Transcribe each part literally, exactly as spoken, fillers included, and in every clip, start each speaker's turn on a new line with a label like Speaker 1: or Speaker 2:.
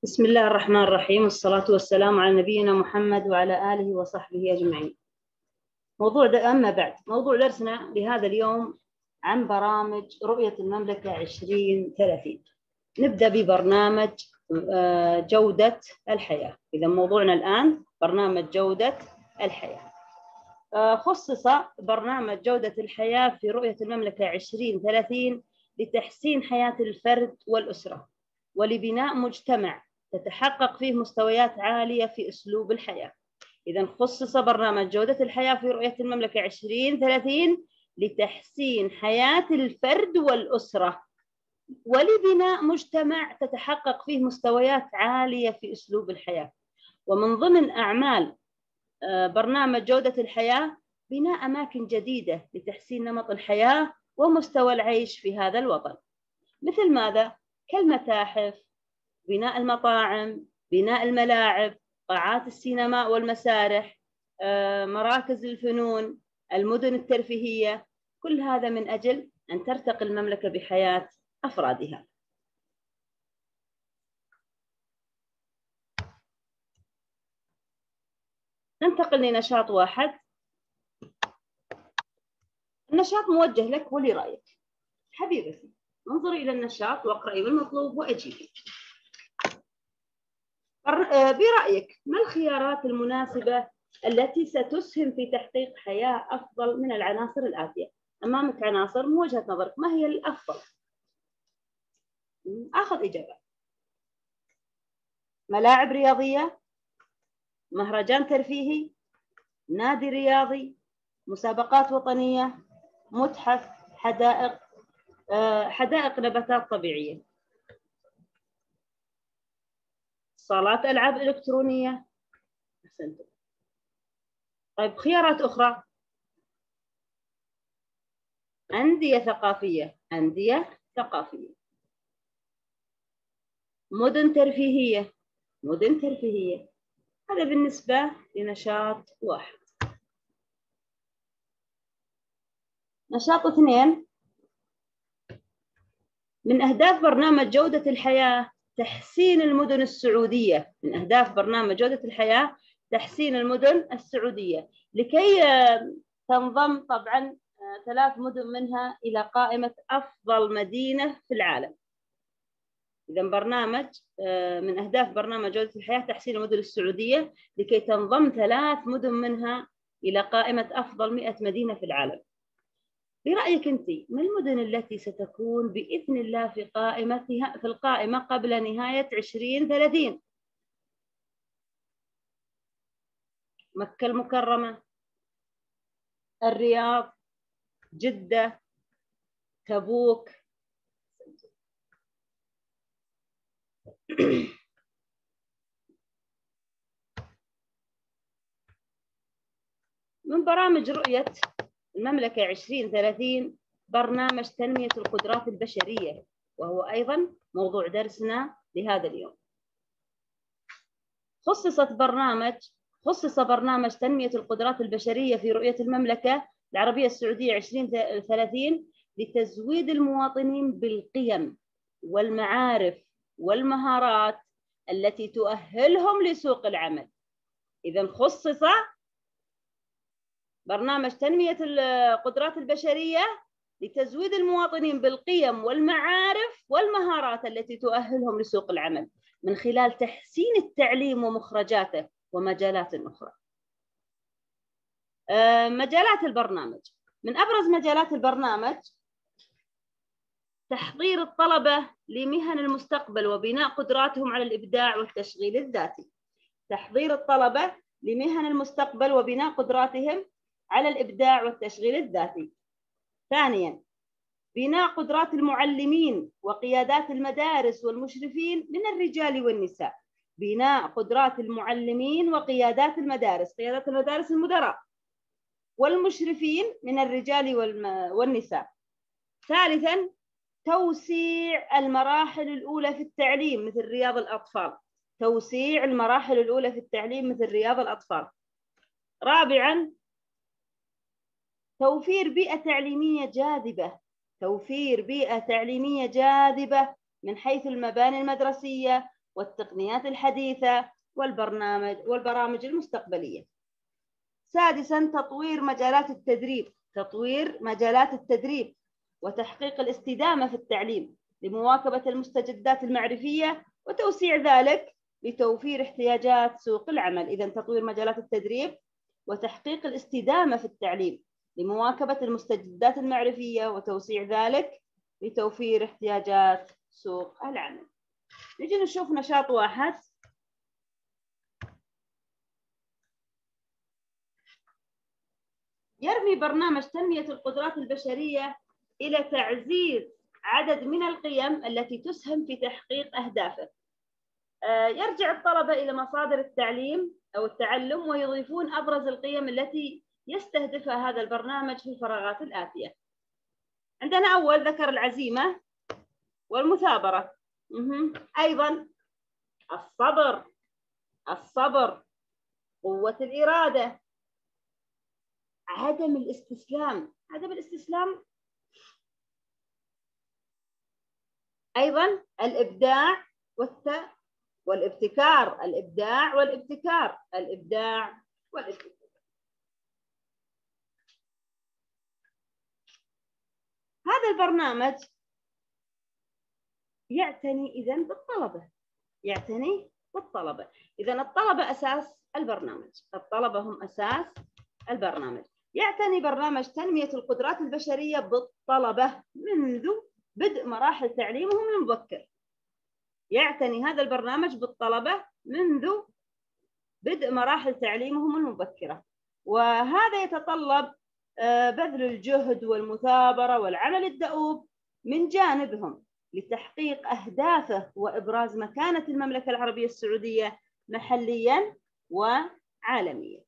Speaker 1: بسم الله الرحمن الرحيم، والصلاة والسلام على نبينا محمد وعلى آله وصحبه أجمعين. موضوع أما بعد موضوع درسنا لهذا اليوم عن برامج رؤية المملكة عشرين ثلاثين. نبدأ ببرنامج جودة الحياة. إذا موضوعنا الآن برنامج جودة الحياة. خصص برنامج جودة الحياة في رؤية المملكة عشرين ثلاثين لتحسين حياة الفرد والأسرة ولبناء مجتمع تتحقق فيه مستويات عالية في أسلوب الحياة. إذا خصص برنامج جودة الحياة في رؤية المملكة عشرين ثلاثين لتحسين حياة الفرد والأسرة ولبناء مجتمع تتحقق فيه مستويات عالية في أسلوب الحياة. ومن ضمن أعمال برنامج جودة الحياة بناء أماكن جديدة لتحسين نمط الحياة ومستوى العيش في هذا الوطن، مثل ماذا؟ كالمتاحف، بناء المطاعم، بناء الملاعب، قاعات السينما والمسارح، مراكز الفنون، المدن الترفيهية. كل هذا من أجل أن ترتقي المملكة بحياة أفرادها. ننتقل لنشاط واحد. النشاط موجه لك ولرأيك. حبيبتي، انظري إلى النشاط واقرأي بالمطلوب وأجيبي. برأيك ما الخيارات المناسبة التي ستسهم في تحقيق حياة أفضل من العناصر الآتية؟ أمامك عناصر، من وجهة نظرك ما هي الأفضل؟ آخذ إجابة. ملاعب رياضية، مهرجان ترفيهي، نادي رياضي، مسابقات وطنية، متحف، حدائق، حدائق نباتات طبيعية، صالات ألعاب إلكترونية. أحسنتم. طيب، خيارات أخرى. أندية ثقافية، أندية ثقافية، مدن ترفيهية، مدن ترفيهية. هذا بالنسبة لنشاط واحد. نشاط اثنين. من أهداف برنامج جودة الحياة تحسين المدن السعودية. من أهداف برنامج جودة الحياة تحسين المدن السعودية، لكي تنضم طبعا ثلاث مدن منها إلى قائمة أفضل مدينة في العالم. إذا برنامج من أهداف برنامج جودة الحياة تحسين المدن السعودية لكي تنضم ثلاث مدن منها إلى قائمة أفضل مئة مدينة في العالم. برأيك أنت، ما المدن التي ستكون بإذن الله في قائمتها في القائمة قبل نهاية عشرين ثلاثين؟ مكة المكرمة، الرياض، جدة، تبوك. من برامج رؤية المملكة عشرين ثلاثين برنامج تنمية القدرات البشرية، وهو أيضا موضوع درسنا لهذا اليوم. خصصت برنامج خصص برنامج تنمية القدرات البشرية في رؤية المملكة العربية السعودية عشرين ثلاثين لتزويد المواطنين بالقيم والمعارف والمهارات التي تؤهلهم لسوق العمل. إذا خصص برنامج تنمية القدرات البشرية لتزويد المواطنين بالقيم والمعارف والمهارات التي تؤهلهم لسوق العمل من خلال تحسين التعليم ومخرجاته ومجالات أخرى. مجالات البرنامج. من أبرز مجالات البرنامج تحضير الطلبة لمهن المستقبل وبناء قدراتهم على الإبداع والتشغيل الذاتي. تحضير الطلبة لمهن المستقبل وبناء قدراتهم على الإبداع والتشغيل الذاتي. ثانياً، بناء قدرات المعلمين وقيادات المدارس والمشرفين من الرجال والنساء. بناء قدرات المعلمين وقيادات المدارس، قيادات المدارس المدراء، والمشرفين من الرجال والنساء. ثالثاً، توسيع المراحل الأولى في التعليم مثل رياض الأطفال. توسيع المراحل الأولى في التعليم مثل رياض الأطفال. رابعاً، توفير بيئة تعليمية جاذبة. توفير بيئة تعليمية جاذبة من حيث المباني المدرسية والتقنيات الحديثة والبرنامج والبرامج المستقبلية. سادساً تطوير مجالات التدريب تطوير مجالات التدريب وتحقيق الاستدامة في التعليم لمواكبة المستجدات المعرفية وتوسيع ذلك لتوفير احتياجات سوق العمل. إذن تطوير مجالات التدريب وتحقيق الاستدامة في التعليم لمواكبة المستجدات المعرفية وتوسيع ذلك لتوفير احتياجات سوق العمل. نجي نشوف نشاط واحد. يرمي برنامج تنمية القدرات البشرية إلى تعزيز عدد من القيم التي تسهم في تحقيق أهدافه. يرجع الطلبة إلى مصادر التعليم أو التعلم ويضيفون أبرز القيم التي يستهدفها هذا البرنامج في الفراغات الآتية. عندنا أول ذكر العزيمة والمثابرة، أيضا الصبر الصبر قوة الإرادة، عدم الاستسلام عدم الاستسلام أيضا الإبداع والت... والابتكار الإبداع والابتكار الإبداع والابتكار. هذا البرنامج يعتني إذن بالطلبة يعتني بالطلبة إذن الطلبة أساس البرنامج الطلبة هم أساس البرنامج. يعتني برنامج تنمية القدرات البشرية بالطلبة منذ بدء مراحل تعليمهم المبكر. يعتني هذا البرنامج بالطلبة منذ بدء مراحل تعليمهم المبكرة، وهذا يتطلب بذل الجهد والمثابرة والعمل الدؤوب من جانبهم لتحقيق أهدافه وإبراز مكانة المملكة العربية السعودية محلياً وعالمياً.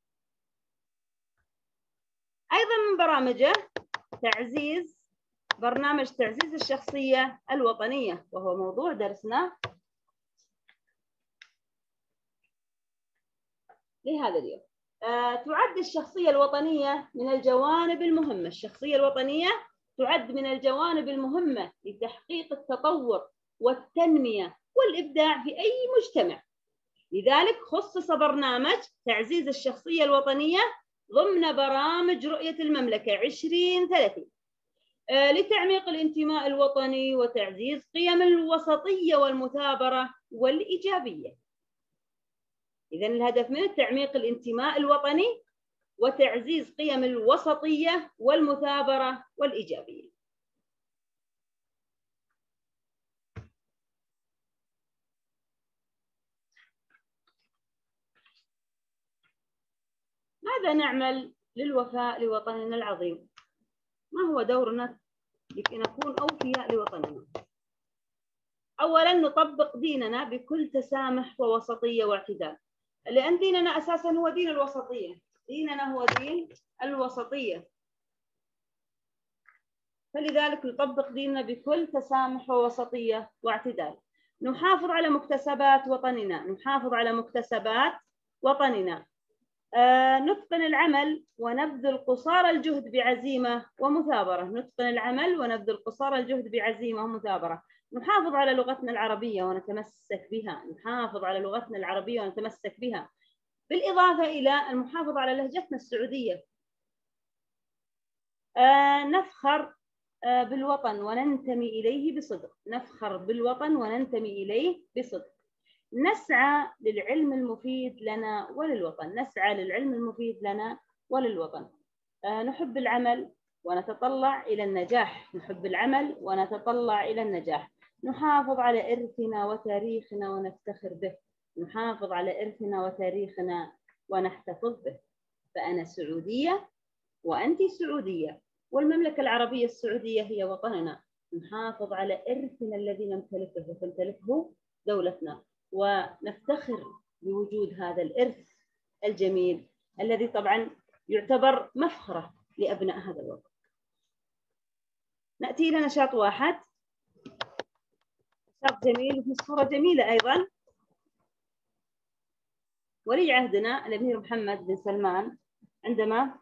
Speaker 1: أيضاً من برامجه تعزيز برنامج تعزيز الشخصية الوطنية، وهو موضوع درسنا لهذا اليوم. آه، تعد الشخصية الوطنية من الجوانب المهمة الشخصية الوطنية تعد من الجوانب المهمة لتحقيق التطور والتنمية والإبداع في أي مجتمع. لذلك خصص برنامج تعزيز الشخصية الوطنية ضمن برامج رؤية المملكة عشرين ثلاثين لتعميق الانتماء الوطني وتعزيز قيم الوسطية والمثابرة والإيجابية. إذن الهدف منه تعميق الانتماء الوطني وتعزيز قيم الوسطية والمثابرة والإيجابية. ماذا نعمل للوفاء لوطننا العظيم؟ ما هو دورنا لكي نكون أوفياء لوطننا؟ أولاً نطبق ديننا بكل تسامح ووسطية واعتدال، لأن ديننا أساساً هو دين الوسطية ديننا هو دين الوسطية، فلذلك نطبق ديننا بكل تسامح ووسطية واعتدال. نحافظ على مكتسبات وطننا نحافظ على مكتسبات وطننا آه، نتقن العمل ونبذل قصارى الجهد بعزيمة ومثابرة نتقن العمل ونبذل قصارى الجهد بعزيمة ومثابرة. نحافظ على لغتنا العربية ونتمسك بها نحافظ على لغتنا العربية ونتمسك بها بالإضافة إلى المحافظة على لهجتنا السعودية. آه، نفخر آه، بالوطن وننتمي إليه بصدق نفخر بالوطن وننتمي إليه بصدق. نسعى للعلم المفيد لنا وللوطن نسعى للعلم المفيد لنا وللوطن. آه، نحب العمل ونتطلع إلى النجاح نحب العمل ونتطلع إلى النجاح. نحافظ على إرثنا وتاريخنا ونفتخر به نحافظ على إرثنا وتاريخنا ونحتفظ به. فأنا سعودية وأنت سعودية والمملكة العربية السعودية هي وطننا. نحافظ على إرثنا الذي نمتلكه وتمتلكه دولتنا ونفتخر بوجود هذا الإرث الجميل الذي طبعا يعتبر مفخرة لأبناء هذا الوطن. نأتي إلى نشاط واحد نشاط جميل وفي صورة جميلة أيضا. ولي عهدنا الأمير محمد بن سلمان عندما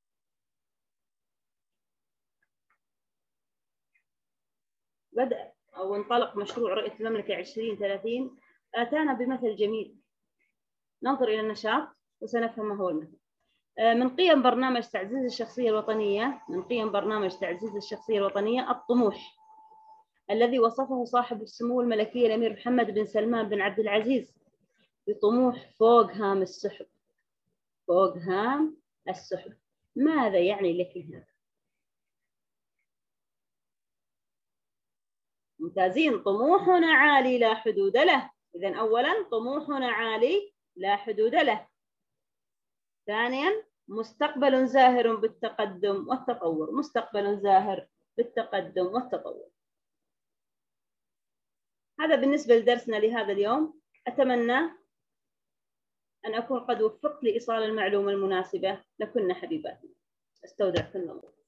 Speaker 1: بدأ أو انطلق مشروع رؤية المملكة عشرين ثلاثين أتانا بمثل جميل. ننظر إلى النشاط وسنفهم ما هو المثل. من قيم برنامج تعزيز الشخصية الوطنية من قيم برنامج تعزيز الشخصية الوطنية الطموح الذي وصفه صاحب السمو الملكي الأمير محمد بن سلمان بن عبد العزيز بطموح فوق هام السحب. فوق هام السحب، ماذا يعني لك هذا؟ ممتازين. طموحنا عالي لا حدود له. إذن أولا طموحنا عالي لا حدود له. ثانيا مستقبل زاهر بالتقدم والتطور. مستقبل زاهر بالتقدم والتطور. هذا بالنسبة لدرسنا لهذا اليوم. أتمنى أن أكون قد وفقت لإيصال المعلومة المناسبة لكن حبيباتنا. استودعكم الله.